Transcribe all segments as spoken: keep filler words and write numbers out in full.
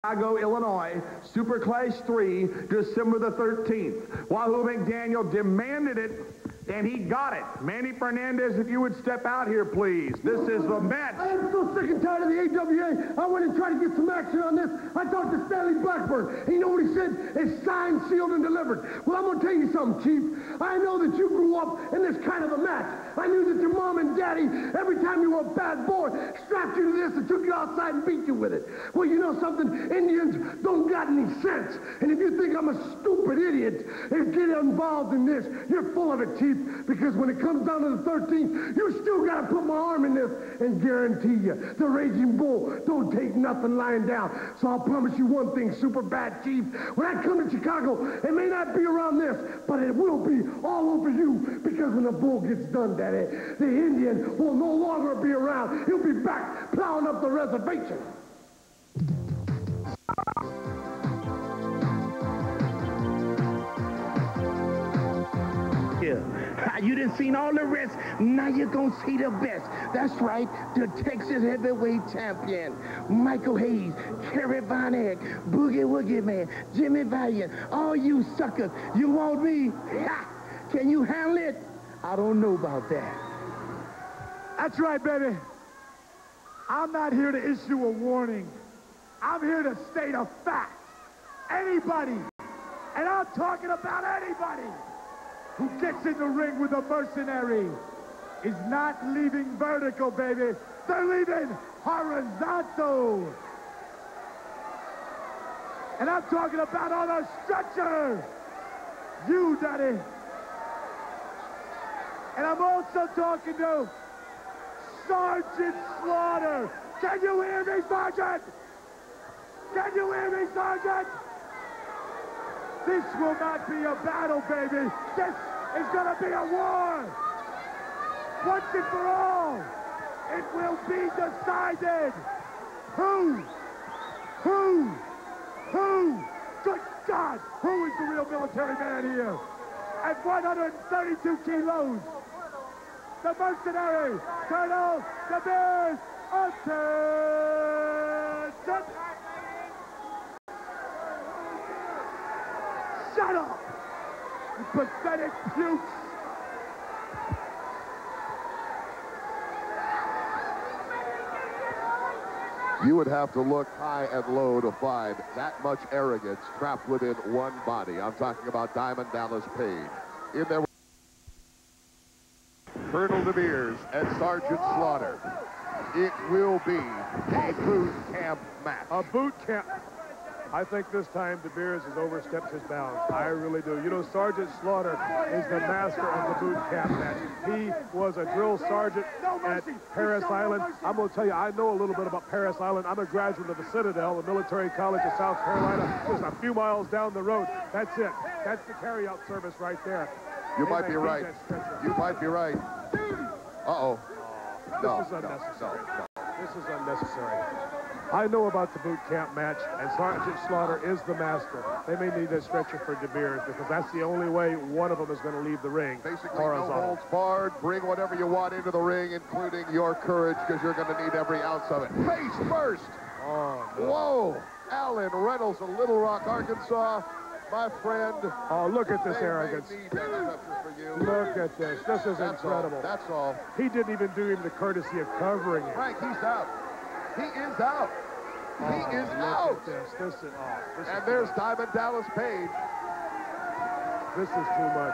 Chicago, Illinois, Super Clash three, December the thirteenth. Wahoo McDaniel demanded it, and he got it. Manny Fernandez, if you would step out here, please. This is the match. I am so sick and tired of the A W A. I went and tried to get some action on this. I talked to Stanley Blackburn. And you know what he said? It's signed, sealed, and delivered. Well, I'm going to tell you something, Chief. I know that you grew up in this kind of a match. I knew that your mom and daddy, every time you were a bad boy, strapped you to this and took you outside and beat you with it. Well, you know something? Indians don't got any sense. And if you think I'm a stupid idiot and get involved in this, you're full of it, Chief. Because when it comes down to the thirteenth, you still got to put my arm in this and guarantee you, the Raging Bull don't take nothing lying down. So I'll promise you one thing, super bad, Chief. When I come to Chicago, it may not be around this, but it will be all over you. Because when the bull gets done, Daddy, the Indian will no longer be around. He'll be back plowing up the reservation. You done seen all the rest, now you're gonna see the best. That's right, the Texas heavyweight champion, Michael Hayes, Kerry Von Erich, Boogie Woogie Man, Jimmy Valiant, all you suckers, you want me? Ha! Can you handle it? I don't know about that. That's right, baby. I'm not here to issue a warning. I'm here to state a fact. Anybody, and I'm talking about anybody, who gets in the ring with a mercenary is not leaving vertical, baby. They're leaving horizontal. And I'm talking about on a stretcher. You, Daddy. And I'm also talking to Sergeant Slaughter. Can you hear me, Sergeant? Can you hear me, Sergeant? This will not be a battle, baby. This is going to be a war. Once and for all, it will be decided. Who? Who? Who? Good God, who is the real military man here? At one hundred thirty-two kilos, the mercenary, Colonel DeBeers, attention! Shut up! You pathetic pukes! You would have to look high and low to find that much arrogance trapped within one body. I'm talking about Diamond Dallas Page. In there, Colonel DeBeers and Sergeant Slaughter. It will be a boot camp match. A boot camp. I think this time DeBeers has overstepped his bounds. I really do. You know, Sergeant Slaughter is the master of the boot camp match. He was a drill sergeant at Parris Island. I'm going to tell you, I know a little bit about Parris Island. I'm a graduate of the Citadel, the military college of South Carolina, just a few miles down the road. That's it. That's the carry-out service right there. You might be right. You might be right. Uh-oh. This No, is unnecessary. no, no. This is unnecessary. I know about the boot camp match, and Sergeant Slaughter is the master. They may need a stretcher for DeBeers because that's the only way one of them is going to leave the ring. Basically, horizontal. no holds barred. Bring whatever you want into the ring, including your courage, because you're going to need every ounce of it. Face first. Oh, no. Whoa. Allen Reynolds of Little Rock, Arkansas. My friend. Oh, look at this they arrogance. may need that stretcher for you. Look at this. This is That's incredible. All. That's all. He didn't even do him the courtesy of covering it. Frank, he's out. He is out. Oh, he is look out. At this. This is, oh, this and is there's Diamond Dallas Page. This is too much.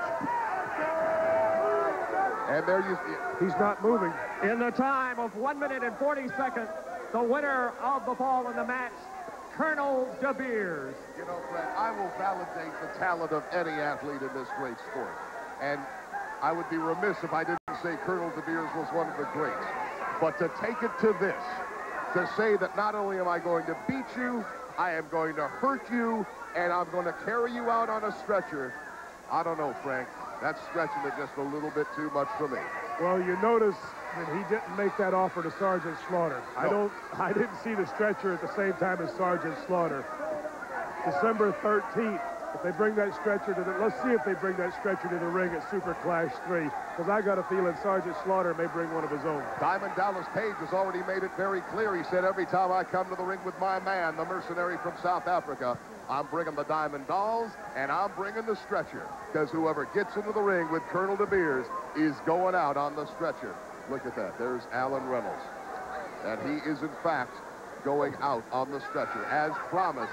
And there you see it. He's not moving. In the time of one minute and forty seconds, the winner of the fall in the match, Colonel DeBeers. You know, Fred, I will validate the talent of any athlete in this great sport. And I would be remiss if I didn't say Colonel DeBeers was one of the greats. But to take it to this, to say that not only am I going to beat you, I am going to hurt you, and I'm going to carry you out on a stretcher, I don't know, Frank. That's stretching it just a little bit too much for me. Well, you notice that he didn't make that offer to Sergeant Slaughter. No. I don't, I didn't see the stretcher at the same time as Sergeant Slaughter. December thirteenth, If they bring that stretcher to the, let's see if they bring that stretcher to the ring at Super Clash three, because I got a feeling Sergeant Slaughter may bring one of his own. Diamond Dallas Page has already made it very clear. He said, every time I come to the ring with my man, the mercenary from South Africa, I'm bringing the Diamond Dolls, and I'm bringing the stretcher, because whoever gets into the ring with Colonel DeBeers is going out on the stretcher. Look at that. There's Allen Reynolds. And he is, in fact, going out on the stretcher, as promised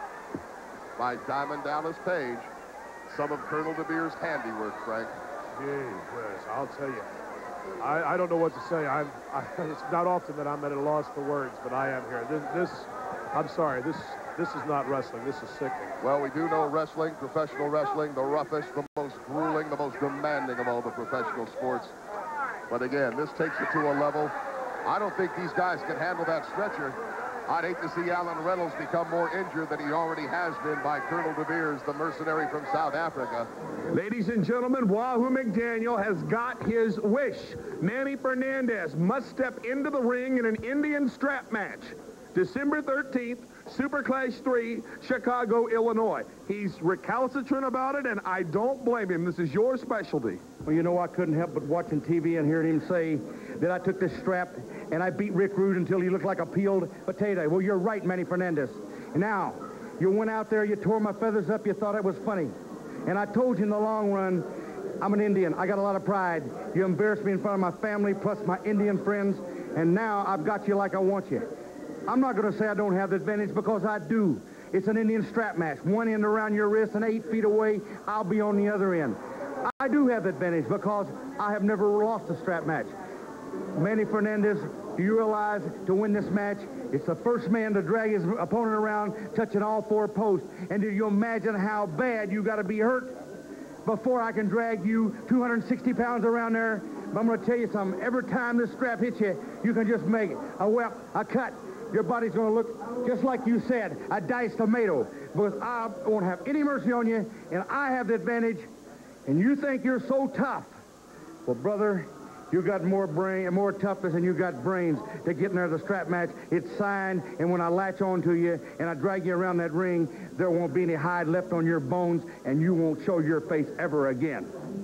by Diamond Dallas Page. Some of Colonel DeBeers' handiwork, Frank. Gee whiz, I'll tell you. I, I don't know what to say. I'm, I, it's not often that I'm at a loss for words, but I am here. This, this I'm sorry, this, this is not wrestling. This is sickening. Well, we do know wrestling, professional wrestling, the roughest, the most grueling, the most demanding of all the professional sports. But again, this takes it to a level. I don't think these guys can handle that stretcher. I'd hate to see Allen Reynolds become more injured than he already has been by Colonel DeBeers, the mercenary from South Africa. Ladies and gentlemen, Wahoo McDaniel has got his wish. Manny Fernandez must step into the ring in an Indian strap match. December thirteenth, Super Clash three, Chicago, Illinois. He's recalcitrant about it, and I don't blame him. This is your specialty. Well, you know, I couldn't help but watching T V and hearing him say that I took this strap and I beat Rick Rude until he looked like a peeled potato. Well, you're right, Manny Fernandez. Now, you went out there, you tore my feathers up, you thought it was funny. And I told you in the long run, I'm an Indian. I got a lot of pride. You embarrassed me in front of my family, plus my Indian friends, and now I've got you like I want you. I'm not going to say I don't have the advantage, because I do. It's an Indian strap match. One end around your wrist and eight feet away, I'll be on the other end. I do have the advantage because I have never lost a strap match. Manny Fernandez, do you realize to win this match, it's the first man to drag his opponent around, touching all four posts. And do you imagine how bad you got to be hurt before I can drag you two hundred sixty pounds around there? But I'm going to tell you something. Every time this strap hits you, you can just make a welt, a cut. Your body's going to look just like you said, a diced tomato. Because I won't have any mercy on you, and I have the advantage. And you think you're so tough. Well, brother, you got more brain, more toughness than you got brains to get in there the strap match. It's signed, and when I latch onto you and I drag you around that ring, there won't be any hide left on your bones, and you won't show your face ever again.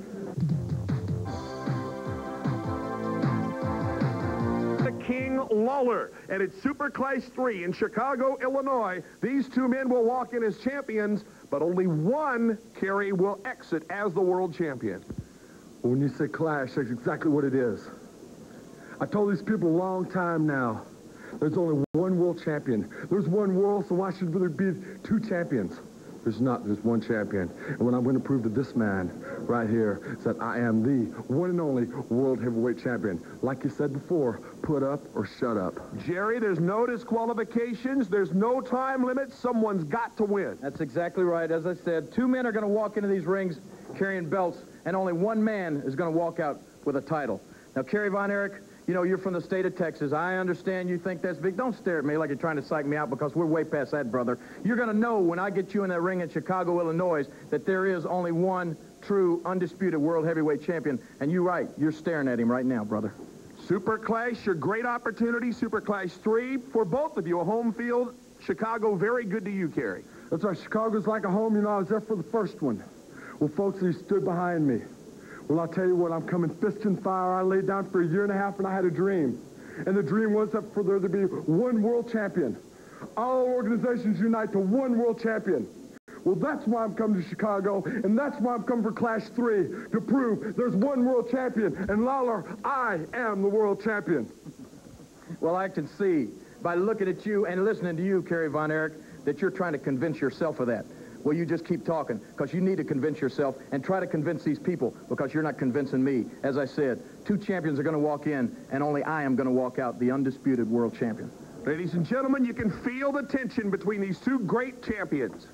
The King Lawler, and it's Super Clash three in Chicago, Illinois. These two men will walk in as champions, but only one, Kerry, will exit as the world champion. When you say clash, that's exactly what it is. I told these people a long time now, there's only one world champion. There's one world, so why should there be two champions? There's not, there's one champion. And what I'm going to prove to this man right here is that I am the one and only world heavyweight champion. Like you said before, put up or shut up. Jerry, there's no disqualifications. There's no time limit. Someone's got to win. That's exactly right. As I said, two men are going to walk into these rings carrying belts, and only one man is going to walk out with a title. Now, Kerry Von Erich, you know, you're from the state of Texas. I understand you think that's big. Don't stare at me like you're trying to psych me out, because we're way past that, brother. You're going to know when I get you in that ring in Chicago, Illinois, that there is only one true, undisputed world heavyweight champion. And you're right. You're staring at him right now, brother. Super Clash, your great opportunity. Super Clash three for both of you. A home field. Chicago, very good to you, Kerry. That's right. Chicago's like a home. You know, I was there for the first one. Well, folks, they stood behind me. Well, I'll tell you what, I'm coming fist and fire. I laid down for a year and a half, and I had a dream. And the dream was that for there to be one world champion. All organizations unite to one world champion. Well, that's why I'm coming to Chicago, and that's why I'm coming for Clash three, to prove there's one world champion. And Lawler, I am the world champion. Well, I can see by looking at you and listening to you, Kerry Von Erich, that you're trying to convince yourself of that. Well, you just keep talking, because you need to convince yourself, and try to convince these people, because you're not convincing me. As I said, two champions are going to walk in, and only I am going to walk out the undisputed world champion. Ladies and gentlemen, you can feel the tension between these two great champions.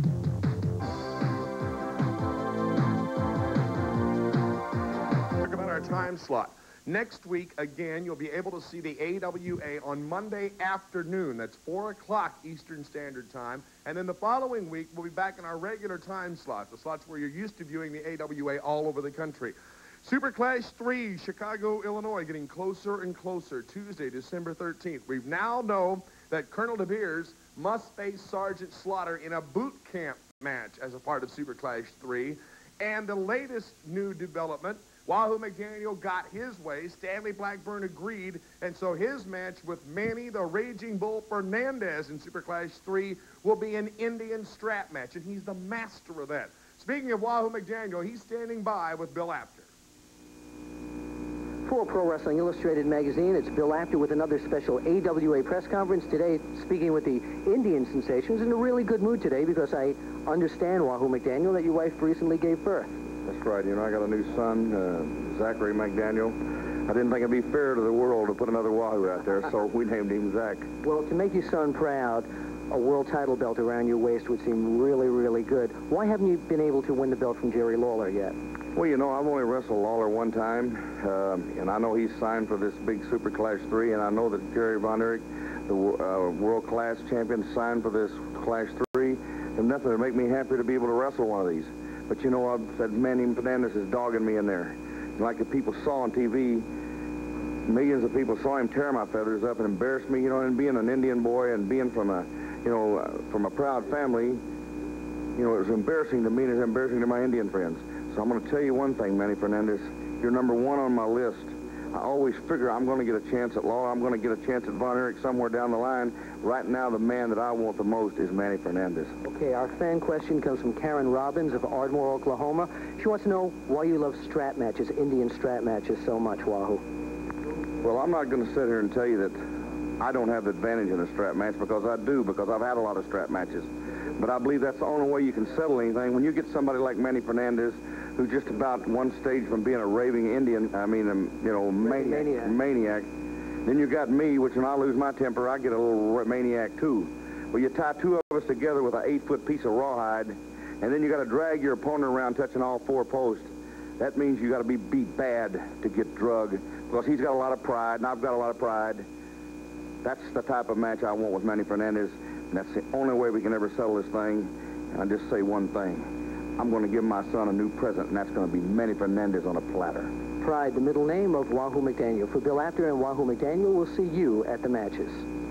Talk about our time slot. Next week, again, you'll be able to see the A W A on Monday afternoon. That's four o'clock Eastern Standard Time. And then the following week, we'll be back in our regular time slot, the slots where you're used to viewing the A W A all over the country. Super Clash three, Chicago, Illinois, getting closer and closer. Tuesday, December thirteenth. We now know that Colonel DeBeers must face Sergeant Slaughter in a boot camp match as a part of Super Clash three. And the latest new development, Wahoo McDaniel got his way. Stanley Blackburn agreed. And so his match with Manny the Raging Bull Fernandez in Super Clash three will be an Indian strap match. And he's the master of that. Speaking of Wahoo McDaniel, he's standing by with Bill Apter. For Pro Wrestling Illustrated magazine, it's Bill Apter with another special A W A press conference today, speaking with the Indian sensations. In a really good mood today because I understand, Wahoo McDaniel, that your wife recently gave birth. That's right. You know, I got a new son, uh, Zachary McDaniel. I didn't think it'd be fair to the world to put another Wahoo out there, so we named him Zach. Well, to make your son proud, a world title belt around your waist would seem really, really good. Why haven't you been able to win the belt from Jerry Lawler yet? Well, you know, I've only wrestled Lawler one time, uh, and I know he's signed for this big Super Clash three, and I know that Kerry Von Erich, the uh, world-class champion, signed for this Clash three, and nothing would make me happier to be able to wrestle one of these. But, you know, I've said Manny Fernandez is dogging me in there. Like the people saw on T V, millions of people saw him tear my feathers up and embarrass me, you know, and being an Indian boy and being from a, you know, uh, from a proud family, you know, it was embarrassing to me and it was embarrassing to my Indian friends. So I'm going to tell you one thing, Manny Fernandez. You're number one on my list. I always figure I'm going to get a chance at Lawler. I'm going to get a chance at Von Erich somewhere down the line. Right now, the man that I want the most is Manny Fernandez. Okay, our fan question comes from Karen Robbins of Ardmore, Oklahoma. She wants to know why you love strap matches, Indian strap matches, so much, Wahoo. Well, I'm not going to sit here and tell you that I don't have the advantage in a strap match, because I do, because I've had a lot of strap matches. But I believe that's the only way you can settle anything. When you get somebody like Manny Fernandez, who's just about one stage from being a raving Indian, I mean, um, you know, maniac, maniac. maniac. Then you got me, which when I lose my temper, I get a little maniac too. Well, you tie two of us together with an eight-foot piece of rawhide, and then you got to drag your opponent around touching all four posts. That means you got to be beat bad to get drug, because he's got a lot of pride, and I've got a lot of pride. That's the type of match I want with Manny Fernandez, and that's the only way we can ever settle this thing. And I just say one thing. I'm going to give my son a new present, and that's going to be Manny Fernandez on a platter. Pride, the middle name of Wahoo McDaniel. For Bill Apter and Wahoo McDaniel, we'll see you at the matches.